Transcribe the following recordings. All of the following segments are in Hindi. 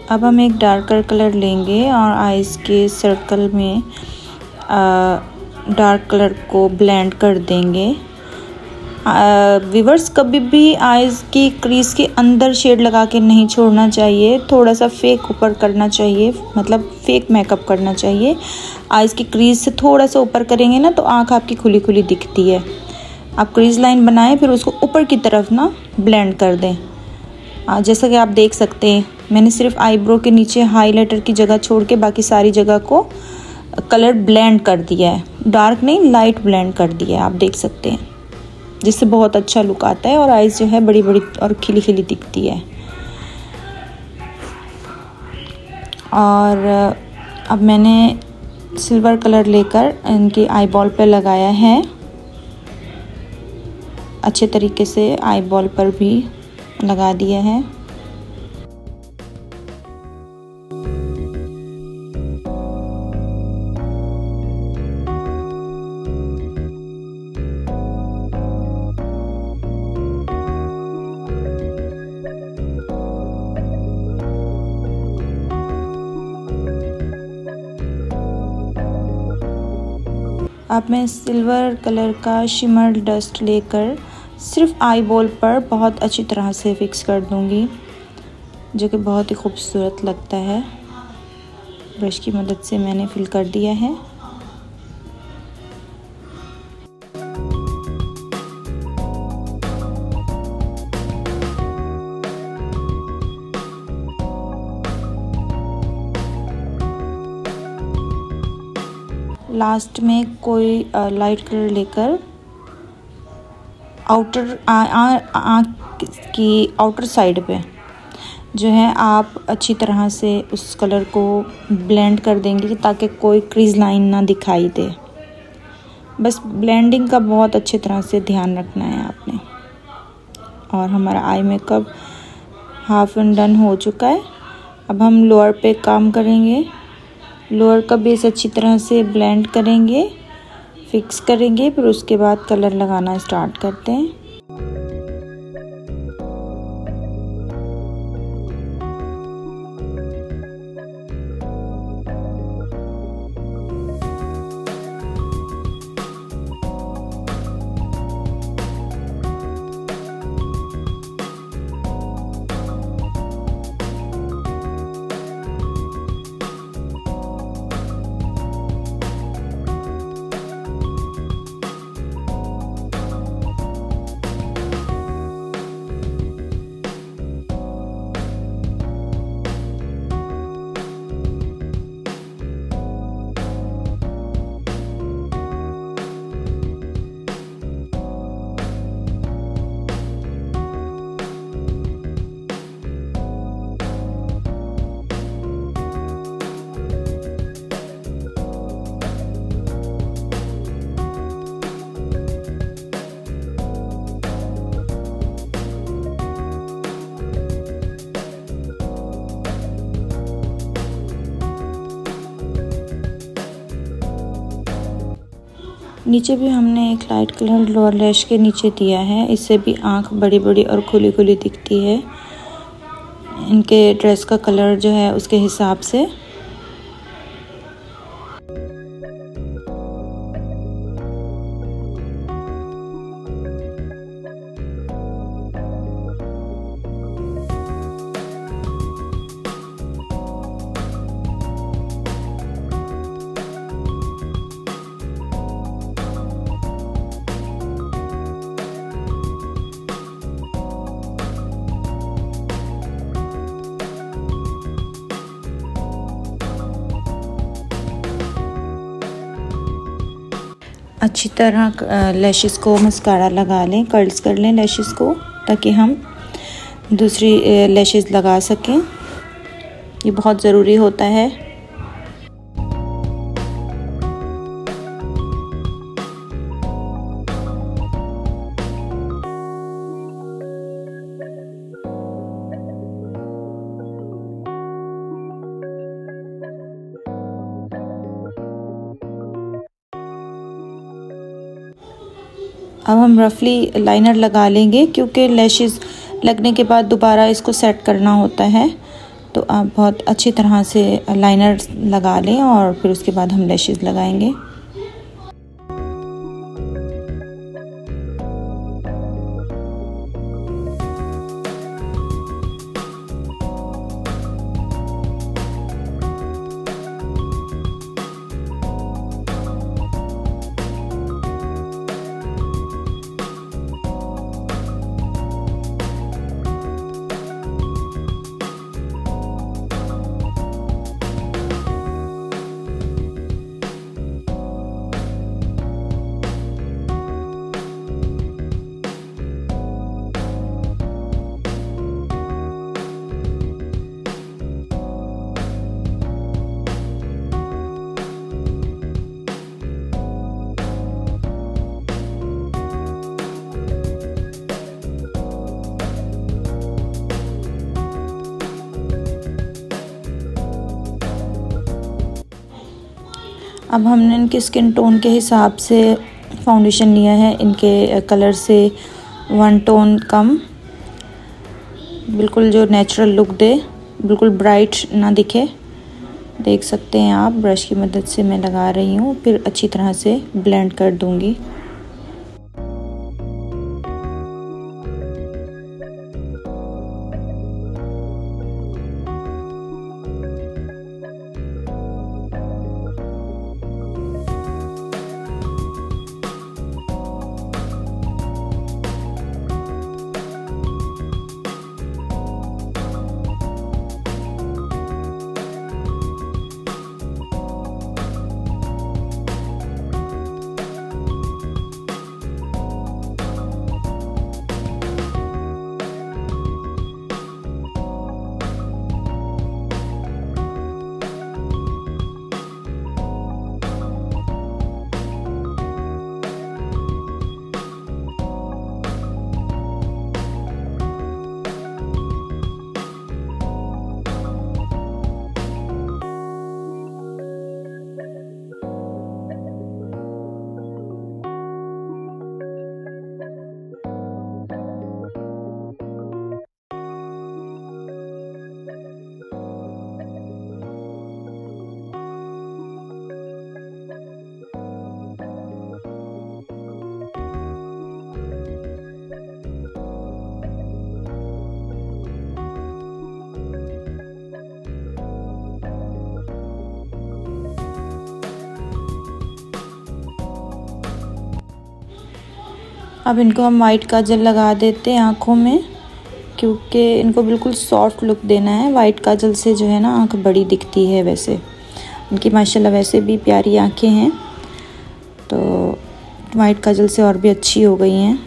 अब हम एक डार्कर कलर लेंगे और आइज़ के सर्कल में डार्क कलर को ब्लेंड कर देंगे। व्यूअर्स, कभी भी आइज़ की क्रीज के अंदर शेड लगा के नहीं छोड़ना चाहिए, थोड़ा सा फेक ऊपर करना चाहिए, मतलब फेक मेकअप करना चाहिए। आइज़ की क्रीज से थोड़ा सा ऊपर करेंगे ना तो आँख आपकी खुली खुली दिखती है। आप क्रीज लाइन बनाएं, फिर उसको ऊपर की तरफ ना ब्लेंड कर दें। जैसा कि आप देख सकते हैं, मैंने सिर्फ आईब्रो के नीचे हाइलाइटर की जगह छोड़ के बाकी सारी जगह को कलर ब्लेंड कर दिया है, डार्क नहीं लाइट ब्लेंड कर दिया है, आप देख सकते हैं, जिससे बहुत अच्छा लुक आता है और आइज़ जो है बड़ी बड़ी और खिली खिली दिखती है। और अब मैंने सिल्वर कलर लेकर इनकी आई बॉल पे लगाया है, अच्छे तरीके से आई बॉल पर भी लगा दिया है। अब मैं सिल्वर कलर का शिमर डस्ट लेकर सिर्फ आई बॉल पर बहुत अच्छी तरह से फिक्स कर दूंगी, जो कि बहुत ही खूबसूरत लगता है। ब्रश की मदद से मैंने फिल कर दिया है। लास्ट में कोई लाइट कलर लेकर आउटर आँख की आउटर साइड पे जो है आप अच्छी तरह से उस कलर को ब्लेंड कर देंगे ताकि कोई क्रीज लाइन ना दिखाई दे। बस ब्लेंडिंग का बहुत अच्छी तरह से ध्यान रखना है आपने। और हमारा eye makeup half and done हो चुका है। अब हम लोअर पे काम करेंगे। लोअर का बेस अच्छी तरह से ब्लेंड करेंगे, फिक्स करेंगे, फिर उसके बाद कलर लगाना स्टार्ट करते हैं। नीचे भी हमने एक लाइट कलर लोअर लैश के नीचे दिया है, इससे भी आंख बड़ी बड़ी और खुली खुली दिखती है। इनके ड्रेस का कलर जो है उसके हिसाब से। अच्छी तरह लैशेस को मस्कारा लगा लें, कर्ल्स कर लें लैशेस को, ताकि हम दूसरी लैशेस लगा सकें। ये बहुत ज़रूरी होता है। अब हम रफली लाइनर लगा लेंगे, क्योंकि लैशेस लगने के बाद दोबारा इसको सेट करना होता है, तो आप बहुत अच्छी तरह से लाइनर लगा लें और फिर उसके बाद हम लैशेस लगाएंगे। अब हमने इनके स्किन टोन के हिसाब से फाउंडेशन लिया है। इनके कलर से 1 टोन कम, बिल्कुल जो नेचुरल लुक दे, बिल्कुल ब्राइट ना दिखे। देख सकते हैं आप, ब्रश की मदद से मैं लगा रही हूँ, फिर अच्छी तरह से ब्लेंड कर दूँगी। अब इनको हम वाइट काजल लगा देते हैं आँखों में, क्योंकि इनको बिल्कुल सॉफ्ट लुक देना है। वाइट काजल से जो है ना आँख बड़ी दिखती है। वैसे इनकी माशाल्लाह वैसे भी प्यारी आँखें हैं, तो वाइट काजल से और भी अच्छी हो गई हैं।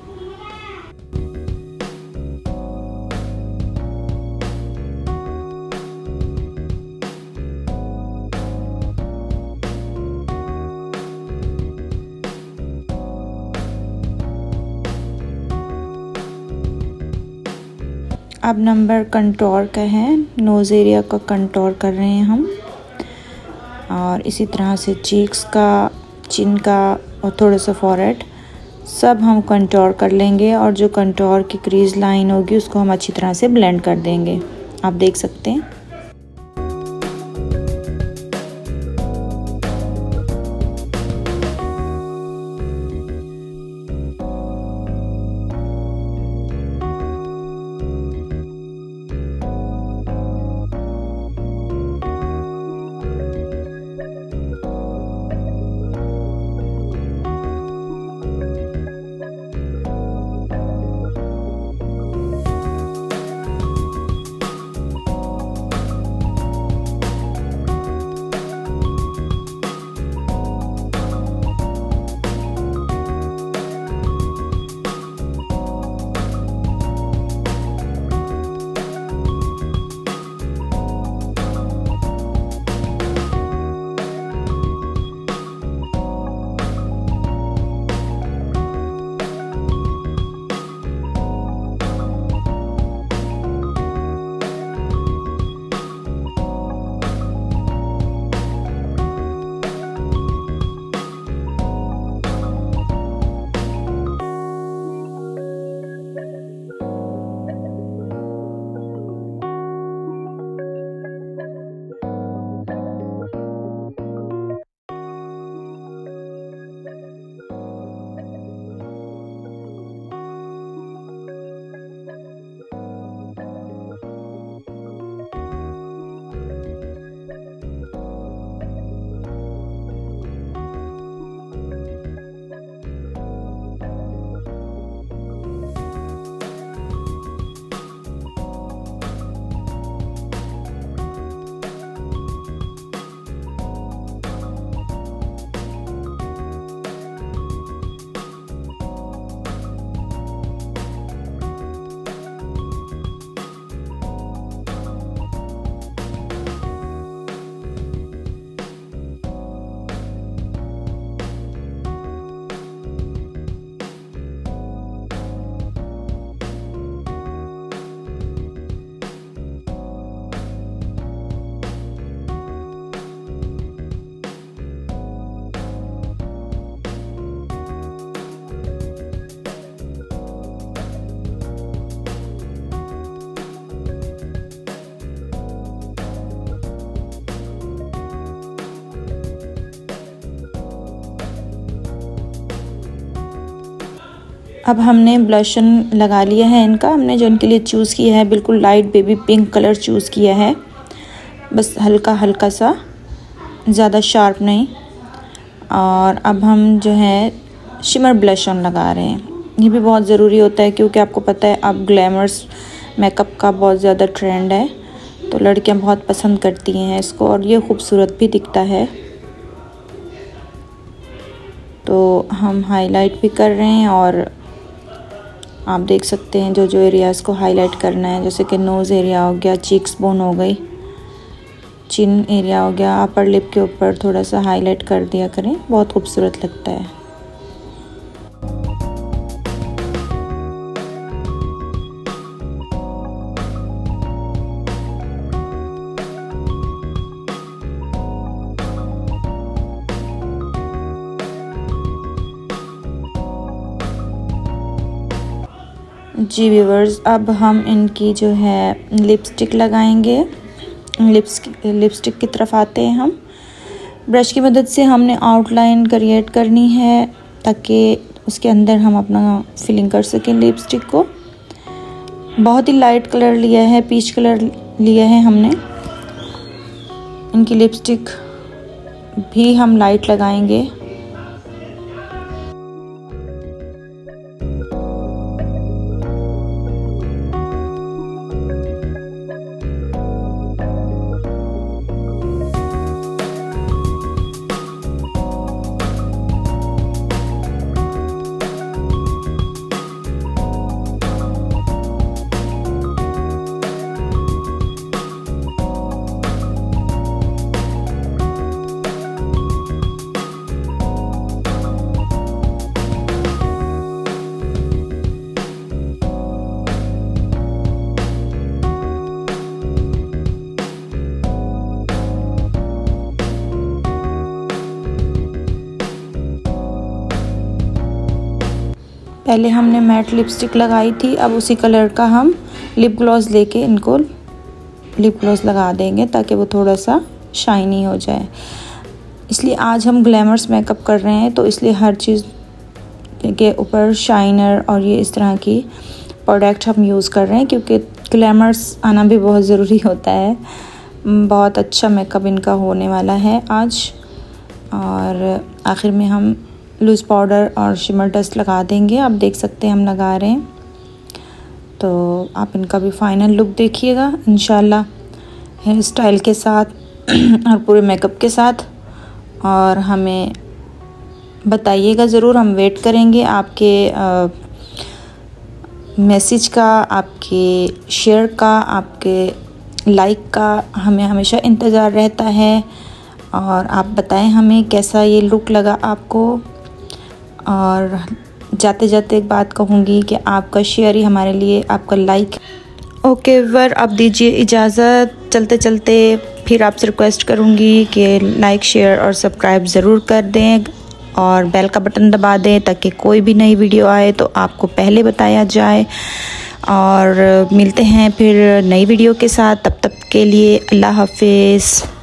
अब नंबर कंटूर का है, नोज़ एरिया का कंटूर कर रहे हैं हम, और इसी तरह से चीक्स का, चिन का और थोड़ा सा फॉरहेड, सब हम कंटूर कर लेंगे। और जो कंटूर की क्रीज लाइन होगी उसको हम अच्छी तरह से ब्लेंड कर देंगे। आप देख सकते हैं। अब हमने ब्लशन लगा लिया है इनका। हमने जो इनके लिए चूज़ किया है बिल्कुल light baby pink colour choose किया है, बस हल्का हल्का सा, ज़्यादा शार्प नहीं। और अब हम जो है शिमर ब्लशन लगा रहे हैं। ये भी बहुत ज़रूरी होता है क्योंकि आपको पता है अब ग्लैमर्स मेकअप का बहुत ज़्यादा ट्रेंड है, तो लड़कियां बहुत पसंद करती हैं इसको और ये खूबसूरत भी दिखता है। तो हम हाईलाइट भी कर रहे हैं और आप देख सकते हैं जो जो एरियाज़ को हाईलाइट करना है, जैसे कि नोज़ एरिया हो गया, चीक्स बोन हो गई, चिन एरिया हो गया, अपर लिप के ऊपर थोड़ा सा हाईलाइट कर दिया करें, बहुत खूबसूरत लगता है। जी व्यूवर्स, अब हम इनकी जो है लिपस्टिक लगाएंगे। लिपस्टिक की तरफ आते हैं हम। ब्रश की मदद से हमने आउटलाइन क्रिएट करनी है ताकि उसके अंदर हम अपना फिलिंग कर सकें लिपस्टिक को। बहुत ही लाइट कलर लिया है, पीच कलर लिया है हमने। इनकी लिपस्टिक भी हम लाइट लगाएंगे। पहले हमने मैट लिपस्टिक लगाई थी, अब उसी कलर का हम लिप ग्लॉस लेके इनको लिप ग्लॉस लगा देंगे ताकि वो थोड़ा सा शाइनी हो जाए। इसलिए आज हम ग्लैमर्स मेकअप कर रहे हैं, तो इसलिए हर चीज़ के ऊपर शाइनर और ये इस तरह की प्रोडक्ट हम यूज़ कर रहे हैं क्योंकि ग्लैमर्स आना भी बहुत ज़रूरी होता है। बहुत अच्छा मेकअप इनका होने वाला है आज। और आखिर में हम लूज़ पाउडर और शिमर डस्ट लगा देंगे। आप देख सकते हैं हम लगा रहे हैं, तो आप इनका भी फाइनल लुक देखिएगा इंशाल्लाह, हेयर स्टाइल के साथ और पूरे मेकअप के साथ। और हमें बताइएगा ज़रूर, हम वेट करेंगे आपके मैसेज का, आपके शेयर का, आपके लाइक का हमें हमेशा इंतज़ार रहता है। और आप बताएं हमें कैसा ये लुक लगा आपको। और जाते जाते एक बात कहूँगी कि आपका शेयर ही हमारे लिए आपका लाइक। ओके वर, अब दीजिए इजाज़त। चलते चलते फिर आपसे रिक्वेस्ट करूँगी कि लाइक, शेयर और सब्सक्राइब ज़रूर कर दें और बेल का बटन दबा दें ताकि कोई भी नई वीडियो आए तो आपको पहले बताया जाए। और मिलते हैं फिर नई वीडियो के साथ, तब तक के लिए अल्लाह हाफिज़।